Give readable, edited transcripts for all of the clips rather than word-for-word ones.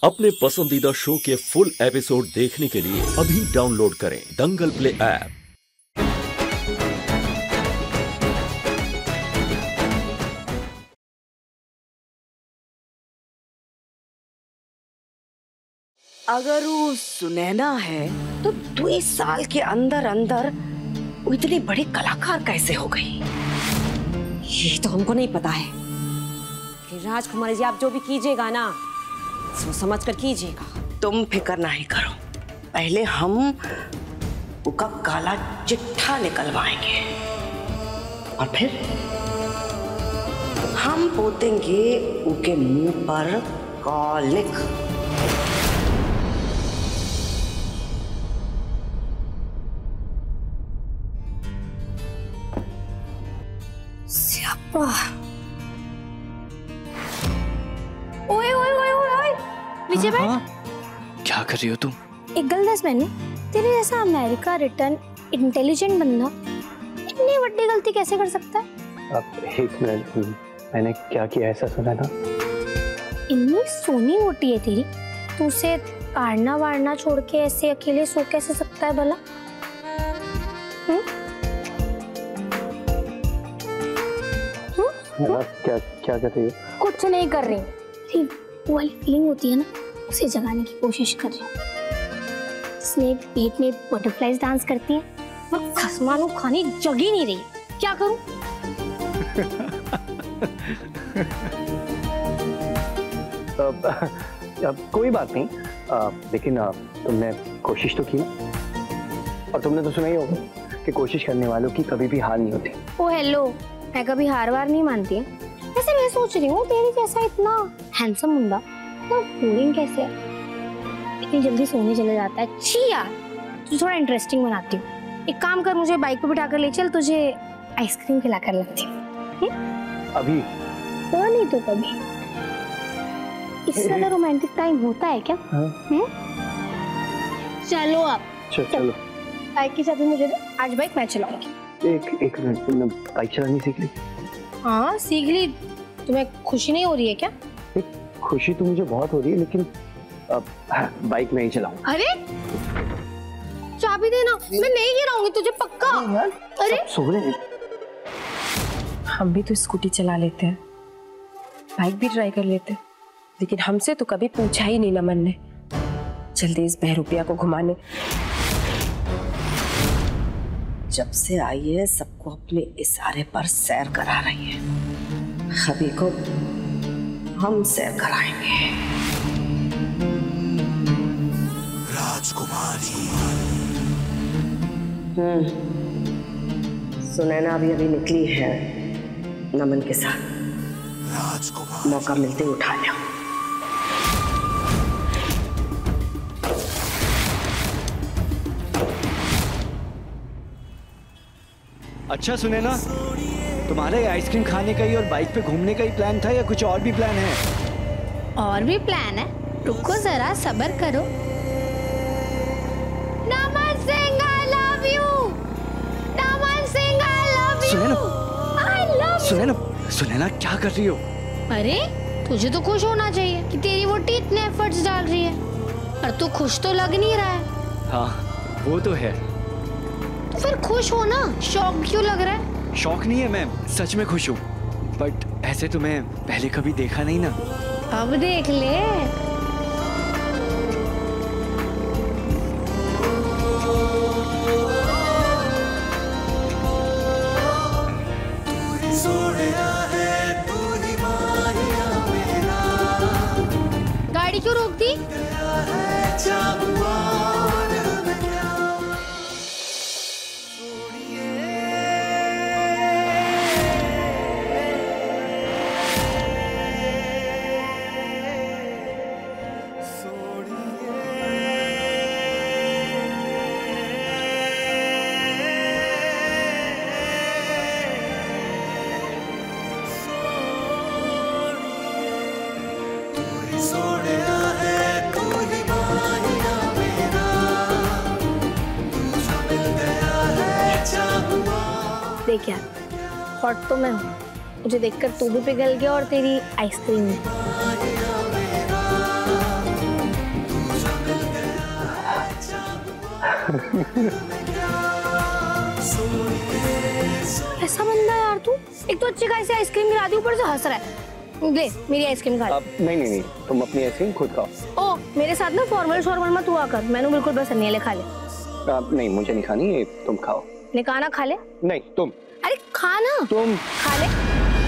अपने पसंदीदा शो के फुल एपिसोड देखने के लिए अभी डाउनलोड करें दंगल प्ले ऐप। अगर वो सुनैना है तो 2 साल के अंदर अंदर वो इतनी बड़ी कलाकार कैसे हो गई? ये तो हमको नहीं पता है। राजकुमारी जी, आप जो भी कीजिएगा ना, सोच समझ कर कीजिएगा। तुम फिक्र नहीं करो, पहले हम उसका काला चिट्ठा निकलवाएंगे और फिर हम पोतेंगे उसके मुंह पर कॉलिक। ओए ओए ओए ओए नीचे बैठ। क्या कर रही हो तुम? एक गल दस मैंने, तेरे जैसा अमेरिका रिटर्न इंटेलिजेंट बंदा इतनी बड़ी गलती कैसे कर सकता है? अब एक मिनट, मैंने क्या किया ऐसा सुना था? इतनी सोनी मोटी है तेरी, तू उसे काढ़ना वाड़ना छोड़ के ऐसे अकेले सो कैसे सकता है भला? क्या क्या कर रही हो? कुछ नहीं कर रही, वो वाली फीलिंग होती है ना, उसे जगाने की कोशिश कर रही हूँ। इसमें पेट में बटरफ्लाइज डांस करती हैं, मैं खसमानू खानी जग ही नहीं रही, क्या करूं? अब कोई बात नहीं, लेकिन तुमने कोशिश तो की ना, और तुमने तो सुना ही होगा कि कोशिश करने वालों की कभी भी हार नहीं होती। ओ हेलो, मैं कभी हार वार नहीं मानती। वैसे मैं सोच रही हूँ तेरे जैसा इतना हैंडसम मुंडा तो बोरिंग कैसे है, इतनी जल्दी सोने चले जाता है। छी यार, तुझे थोड़ा इंटरेस्टिंग बनाती हूँ। एक काम कर, मुझे बाइक पे बिठा कर ले चल, तुझे आइसक्रीम खिला कर लगती हूँ। अभी तो नहीं तो कभी। इससे ज्यादा रोमांटिक टाइम होता है क्या? चलो आप चलो। बाइक की चाबी मुझे दो, आज बाइक मैं चलाऊंगी। एक मिनट, तुमने बाइक चलानी सीख ली? हाँ सीख ली। तुम्हें खुशी नहीं हो रही है क्या? खुशी तो मुझे बहुत हो रही है, लेकिन बाइक में ही चलाऊंगा। अरे चाबी देना, मैं नहीं गिराऊंगी तुझे, पक्का। अरे सो रहे हैं। हम भी तो स्कूटी चला लेते हैं, बाइक भी ट्राई कर लेते हैं, लेकिन हमसे तो कभी पूछा ही नहीं नमन ने। जल्दी इस बहरूपिया को घुमाने। जब से आई है सबको अपने इशारे पर सैर करा रही है, अभी को हम सैर कराएंगे। राजकुमारी। सुनैना भी अभी निकली है नमन के साथ, राजकुमारी। मौका मिलते ही उठा लिया। अच्छा सुनैना, तुम्हारे आइसक्रीम खाने का ही और बाइक पे घूमने का ही प्लान था या कुछ और भी प्लान है? और भी प्लान है, रुको जरा सब्र करो। Naman Singh I love you. Naman Singh I love you. Sunaina क्या कर रही हो? अरे तुझे तो खुश होना चाहिए कि तेरी वोटी इतने एफर्ट्स डाल रही है, पर तू खुश तो लग नहीं रहा है। हाँ वो तो है। तो फिर खुश हो ना, शौक क्यों लग रहा है? शौक नहीं है, मैं सच में खुश हूँ, बट ऐसे तो मैं पहले कभी देखा नहीं ना। अब देख ले। गाड़ी क्यों रोक दी? देख यार, हॉट तो मैं हूँ, मुझे देखकर तू भी पिघल गया और तेरी आइसक्रीम भी। ऐसा बंदा है यार तू। एक तो अच्छी खासी आइसक्रीम गिरा दी, ऊपर से हंस रहा है। ले मेरी आइसक्रीम खा। नहीं, तुम अपनी आइसक्रीम खुद खाओ। ओ मेरे साथ ना फॉर्मल शॉर्मल मत हुआ कर, मैंने बिल्कुल पसंद नहीं है। ले खा ले। नहीं मुझे नहीं खानी, ये तुम खाओ। ने कहा ना खा ले। नहीं तुम। अरे खा ना। तुम खा ले।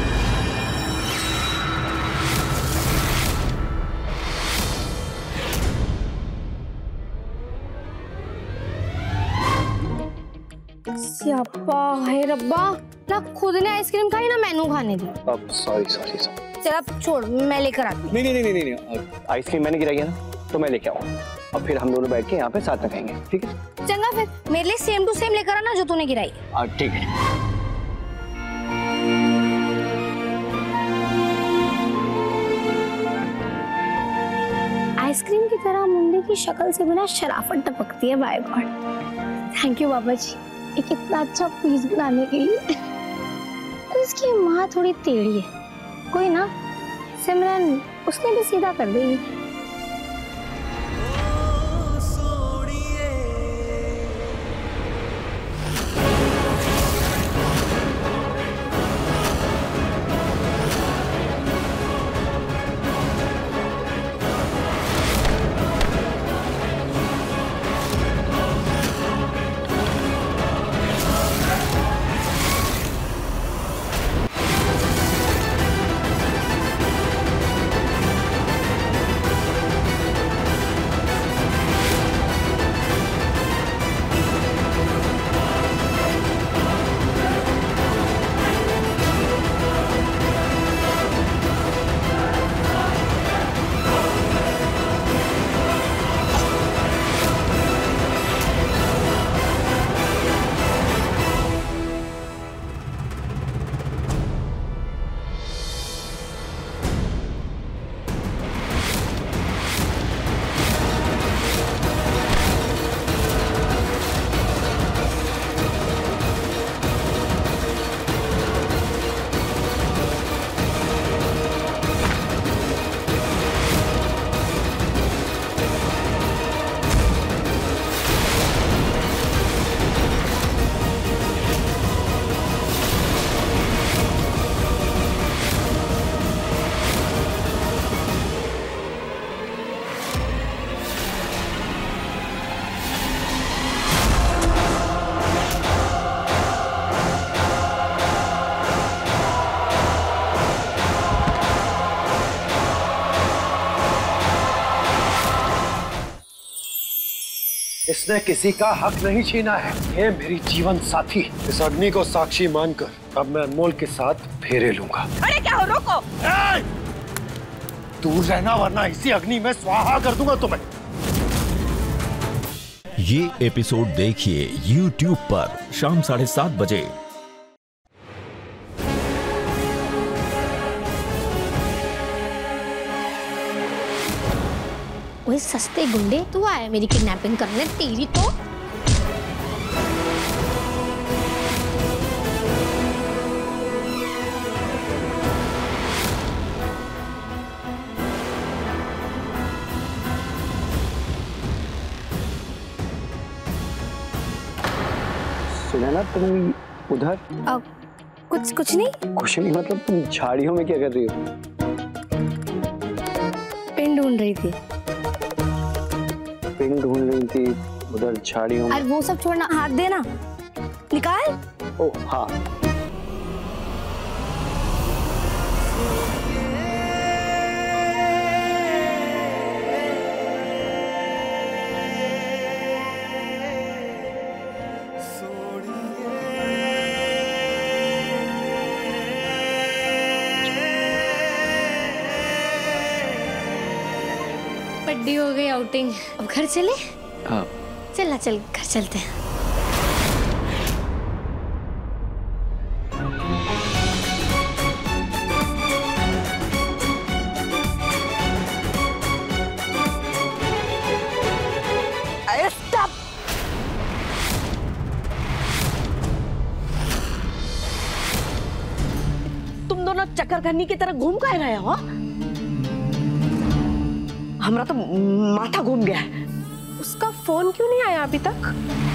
स्यापा है रब्बा, ना खुद ने आइसक्रीम खाई ना मैनू खाने दी। अब सॉरी। चल अब छोड़, मैं लेकर आती। नहीं, आइसक्रीम मैंने गिराई है ना, तो मैं लेके आऊंगा और फिर हम दोनों बैठ के यहाँ पे साथ में खाएंगे, ठीक है? चंगा फिर मेरे लिए सेम टू सेम लेकर आना जो तूने गिराई। ठीक है। आइसक्रीम की तरह मुंडे की शक्ल से बिना शराफत टपकती है। बाय गॉड, थैंक यू बाबा जी, एक इतना अच्छा पीस बनाने के लिए। उसकी माँ थोड़ी टेढ़ी है, कोई ना, सिमरन उसने भी सीधा कर देगी। इसने किसी का हक नहीं छीना है। ये मेरी जीवन साथी। इस अग्नि को साक्षी मानकर अब मैं अनमोल के साथ फेरे लूंगा। अरे क्या हो, रोको। दूर रहना वरना इसी अग्नि में स्वाहा कर दूंगा तुम्हें। ये एपिसोड देखिए YouTube पर शाम 7:30 बजे। वही सस्ते गुंडे, तू आया मेरी किडनैपिंग करने, तेरी तो। सुना ना तुम उधर? कुछ नहीं। कुछ नहीं मतलब तुम झाड़ियों में क्या कर रही हो? पिन ढूंढ रही थी। पिन ढूंढ रही थी उधर झाड़ियों में? अरे वो सब छोड़ना, हाथ देना, निकाल। ओ हाँ। बड्डी हो गई आउटिंग, अब घर चले? हाँ चल घर चलते हैं। स्टॉप। तुम दोनों चक्करखन्नी की तरह घूम कर रहे हो? हमारा तो माथा घूम गया है। उसका फोन क्यों नहीं आया अभी तक?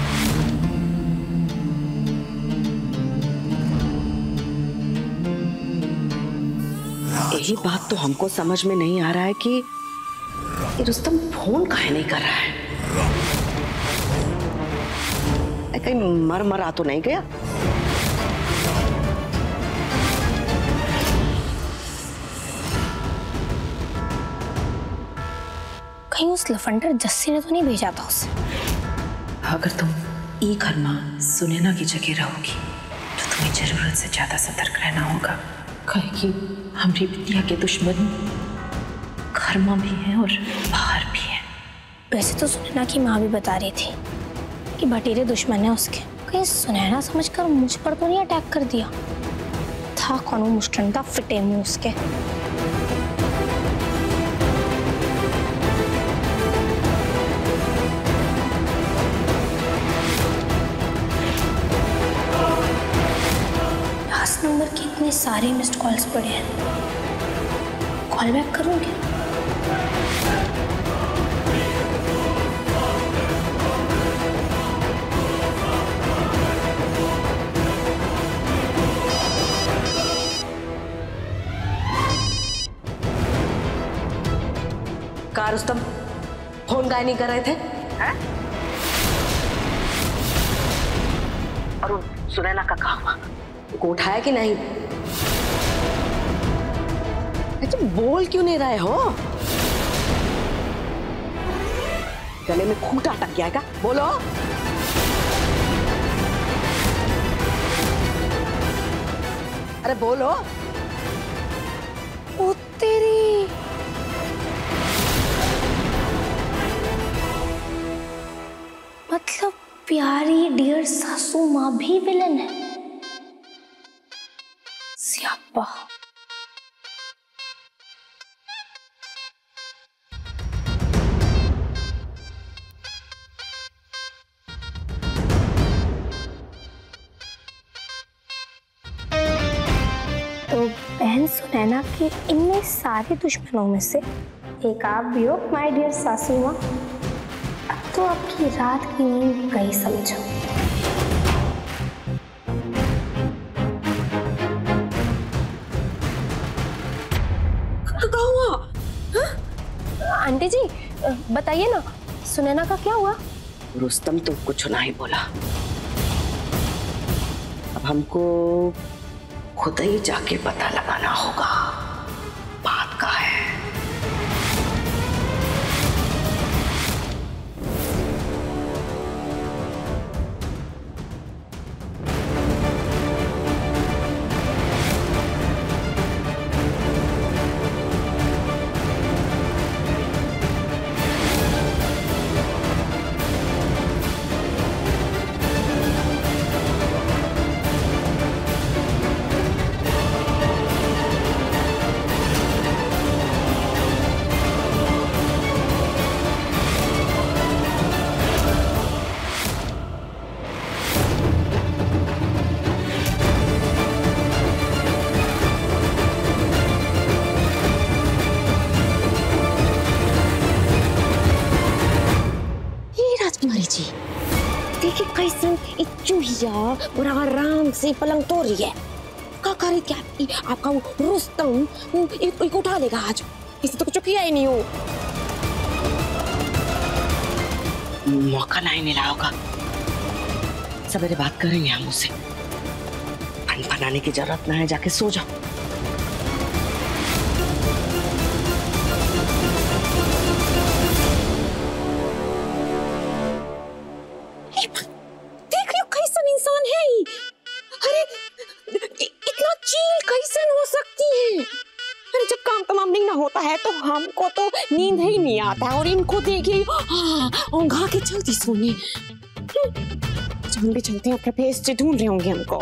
यही बात तो हमको समझ में नहीं आ रहा है कि रुस्तम फोन काहे नहीं कर रहा है। कहीं मर तो नहीं गया? कहीं उस लफंडर जस्सी ने तो नहीं भेजा था उसे। अगर तुम ई घर में सुनैना की जगह रहोगी तो तुम्हें जरूरत से ज्यादा सतर्क रहना होगा, कहेगी हमारी बिटिया के दुश्मन घर में भी हैं और बाहर भी हैं। वैसे तो सुनैना की माँ भी बता रही थी कि भटेरे दुश्मन है उसके। कहीं सुनैना समझकर मुझ पर तो नहीं अटैक कर दिया था? कौन मुस्टंडा फिटे मुंह उसके। लास्ट नंबर के इतने सारे मिस्ड कॉल्स पड़े हैं, कॉल बैक करूंगी? का रुस्तम फोन गाय नहीं कर रहे थे हैं? और सुनैना का कहा हुआ को उठाया कि नहीं? अच्छा बोल क्यों नहीं रहे हो? गले में खूंटा अटक गया क्या? बोलो। अरे बोलो। ओ तेरी, मतलब प्यारी डियर सासू माँ भी विलन है? स्यापा। तो बहन सुनैना के इनमें सारे दुश्मनों में से एक आप भी हो माय डियर सासू माँ। अब तो आपकी रात की नींद गई समझो। क्या हुआ? आंटी जी बताइए ना, सुनैना का क्या हुआ? रुस्तम तो कुछ नहीं बोला। अब हमको खुद ही जाके पता लगाना होगा बात का है। देखिए कैसन चूहिया और आराम से पलंग तोड़ रही है। क्या करे क्या आपका वो रुस्तम एक उठा लेगा आज? इसे तो कुछ किया ही नहीं हो। मौका नहीं मिला होगा। सवेरे बात करेंगे हम उससे। फनाने की जरूरत ना है, जाके सो जाओ। होता है तो हमको तो नींद ही नहीं आता है और इनको देखिए औंधा के चलती सोने। जब भी चलते हैं अपने फेस से ढूंढ रहे होंगे हमको।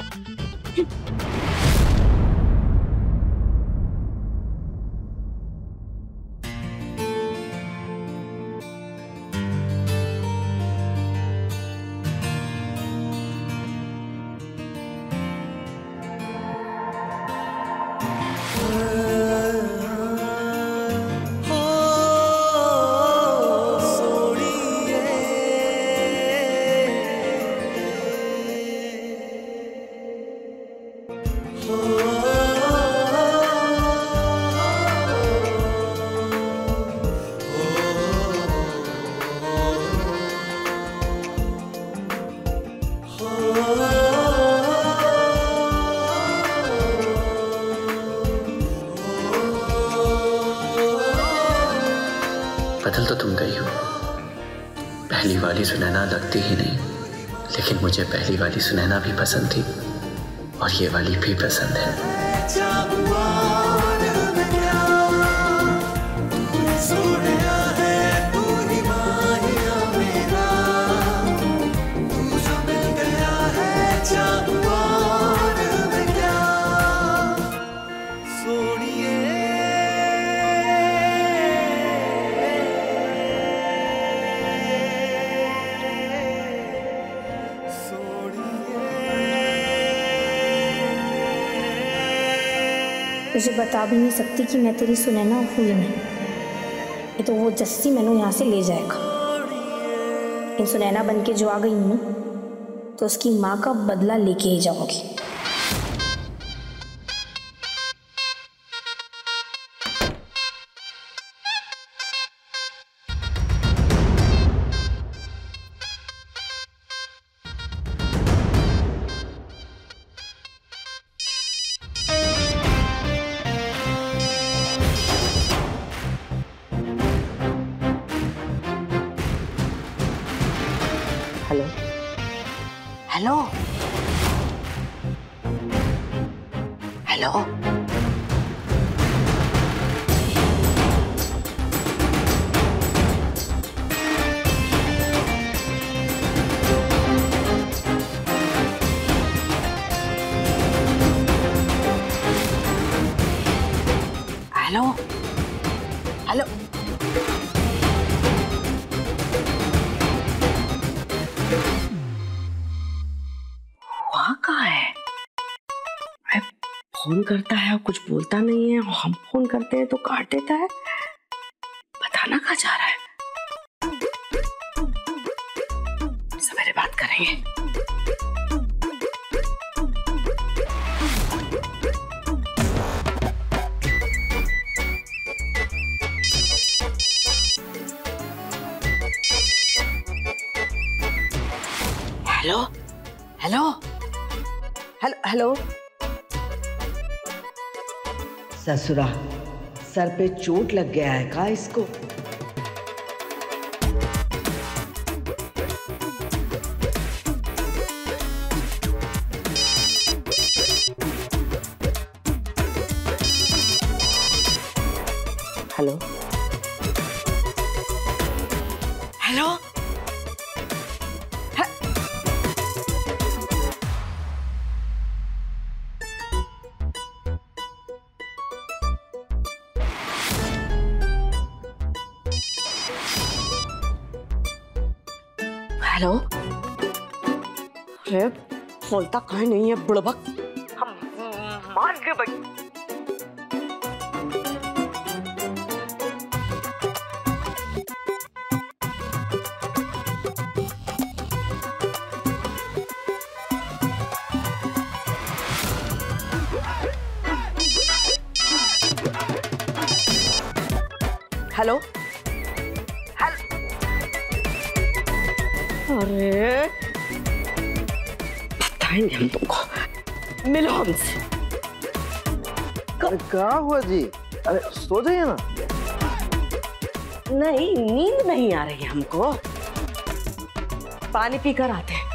चल तो तुम गई हो, पहली वाली सुनैना लगती ही नहीं, लेकिन मुझे पहली वाली सुनैना भी पसंद थी और ये वाली भी पसंद है। तुझे बता भी नहीं सकती कि मैं तेरी सुनैना हुई नहीं। ये तो वो जस्सी मैंने यहाँ से ले जाएगा। इन सुनैना बन के जो आ गई हूँ तो उसकी माँ का बदला लेके ही जाऊंगी। Hello hello hello hello hello वहाँ कहाँ है? फोन करता है और कुछ बोलता नहीं है, और हम फोन करते हैं तो काट देता है। बताना कहाँ जा रहा है? सवेरे बात करेंगे। हेलो हेलो हेलो हेलो ससुरा, सर पे चोट लग गया है का इसको? हेलो हेलो हेलो, अरे बोलता कहीं नहीं है बुड़बक, हम मार गए भाई। हेलो अरे बताएंगे हम तुमको, मिलो हमसे। क्या हुआ जी? अरे सो जाइए ना। नहीं, नींद नहीं आ रही हमको, पानी पीकर आते हैं।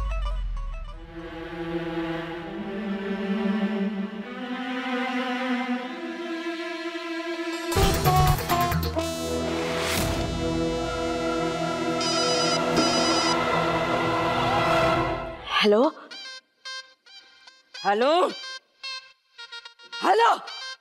हेलो हेलो हेलो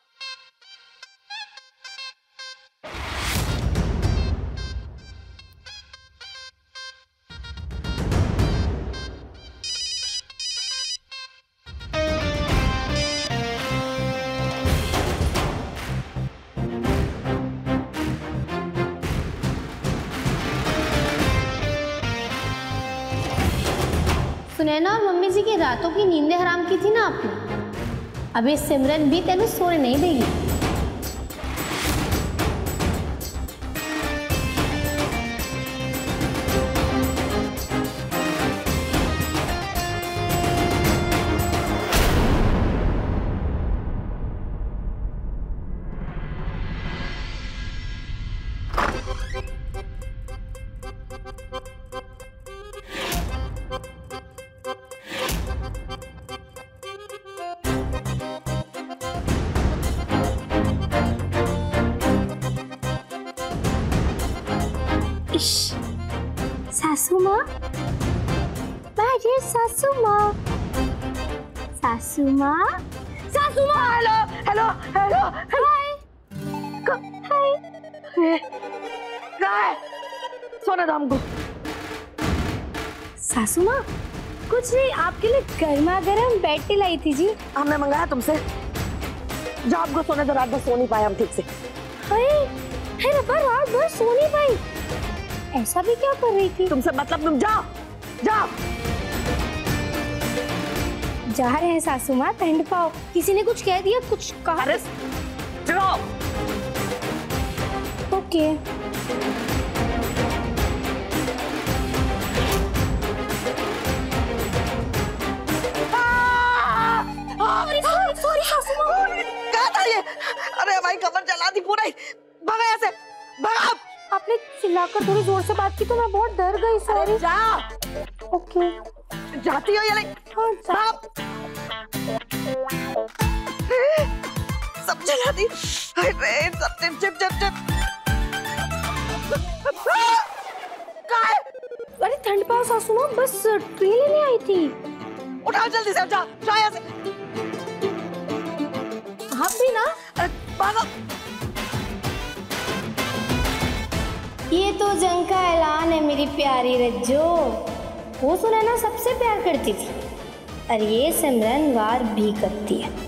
सुनैना और मम्मी जी की रातों की नींदें हराम की थी ना आपने, अभी सिमरन भी तेनू सोने नहीं देगी। सासू माँ, सासू माँ, सासू माँ, सासू माँ। Hello hello hello hi hi. हाय सोने दो हमको। सासू माँ, कुछ नहीं, आपके लिए गर्मा गर्म बेड टी लाई थी जी। हमने मंगाया तुमसे। जाओ आपको सोने दो, रात भर सो नहीं पाए हम ठीक से। हाय रब्बा, रात भर सो नहीं पाई। ऐसा भी क्या कर रही थी? तुमसे मतलब, तुम जाओ जाओ। जा रहे हैं सासू माँ, ठंड पाओ। किसी ने कुछ कह दिया, कुछ कहा? अरे चलो। ओके। सॉरी सासू माँ। क्या था ये? अरे हमारी कमर जला दी पूरा। भागा यहाँ से, भागा। आपने चिल्लाकर थोड़ी जोर से बात की तो मैं बहुत डर गई। सॉरी। जा। ओके। जाती हो ये? हाँ जा। सब जला दी। अरे सब चिप चिप चिप चिप। अरे ठंड पाओ सासू माँ, बस ट्रेन लेने आई थी। उठाओ जल्दी से, जा जा यहाँ से। आप भी ना। भागो। ये तो जंग का ऐलान है मेरी प्यारी रज्जो। वो सुनैना सबसे प्यार करती थी और ये सिमरन वार भी करती है।